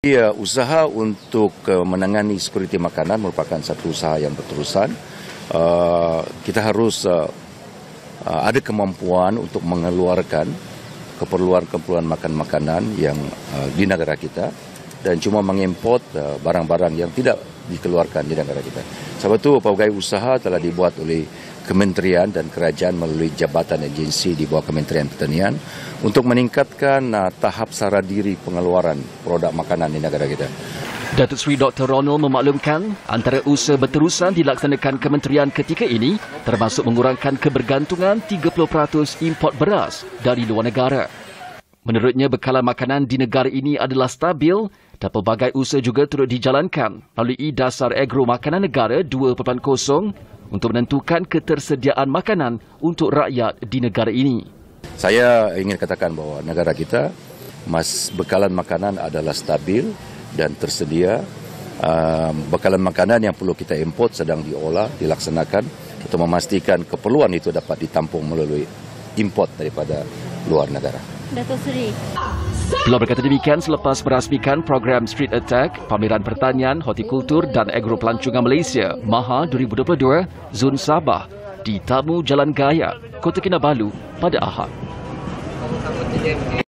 Ya, usaha untuk menangani sekuriti makanan merupakan satu usaha yang berterusan. Kita harus ada kemampuan untuk mengeluarkan keperluan makanan yang di negara kita dan cuma mengimport barang-barang yang tidak dikeluarkan di negara kita. Sebab itu pelbagai usaha telah dibuat oleh kementerian dan kerajaan melalui jabatan agensi di bawah Kementerian Pertanian untuk meningkatkan tahap sara diri pengeluaran produk makanan di negara kita. Datuk Seri Dr. Ronald memaklumkan antara usaha berterusan dilaksanakan kementerian ketika ini termasuk mengurangkan kebergantungan 30% import beras dari luar negara. Menurutnya, bekalan makanan di negara ini adalah stabil dan pelbagai usaha juga turut dijalankan melalui Dasar Agro Makanan Negara 2.0 untuk menentukan ketersediaan makanan untuk rakyat di negara ini. Saya ingin katakan bahawa negara kita, bekalan makanan adalah stabil dan tersedia. Bekalan makanan yang perlu kita import sedang diolah, dilaksanakan untuk memastikan keperluan itu dapat ditampung melalui import daripada luar negara. Datuk Seri. Beliau berkata demikian selepas merasmikan program Street Attack, Pameran Pertanian, Hortikultur dan Agro Pelancongan Malaysia, MAHA 2022, Zon Sabah di Tamu Jalan Gaya, Kota Kinabalu pada Ahad.